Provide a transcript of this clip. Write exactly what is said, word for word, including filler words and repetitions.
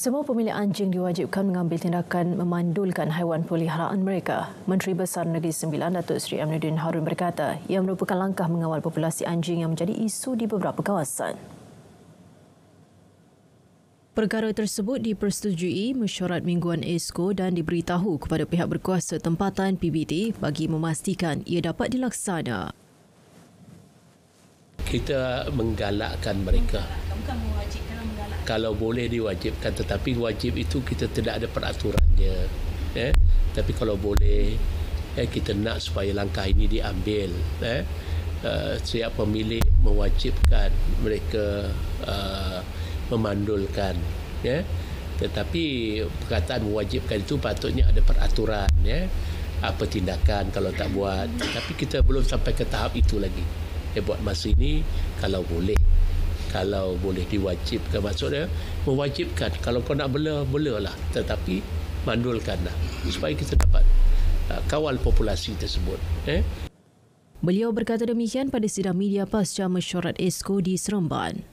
Semua pemilik anjing diwajibkan mengambil tindakan memandulkan haiwan peliharaan mereka. Menteri Besar Negeri Sembilan, Datuk Seri Aminuddin Harun berkata, ia merupakan langkah mengawal populasi anjing yang menjadi isu di beberapa kawasan. Perkara tersebut dipersetujui mesyuarat mingguan ESCO dan diberitahu kepada pihak berkuasa tempatan P B D bagi memastikan ia dapat dilaksana. Kita menggalakkan mereka. Bukan mewajibkan, menggalakkan. Kalau boleh diwajibkan, tetapi wajib itu kita tidak ada peraturannya. Eh? Tapi kalau boleh, eh, kita nak supaya langkah ini diambil. Eh? Uh, setiap pemilik mewajibkan mereka uh, memandulkan. Ya? Tetapi perkataan mewajibkan itu patutnya ada peraturan. Ya? Apa tindakan kalau tak buat. Tapi kita belum sampai ke tahap itu lagi. Eh, buat masa ini, kalau boleh. Kalau boleh diwajibkan, maksudnya mewajibkan. Kalau kau nak bela, belalah. Tetapi mandulkanlah supaya kita dapat uh, kawal populasi tersebut. Eh? Beliau berkata demikian pada sidang media pasca mesyuarat ESCO di Seremban.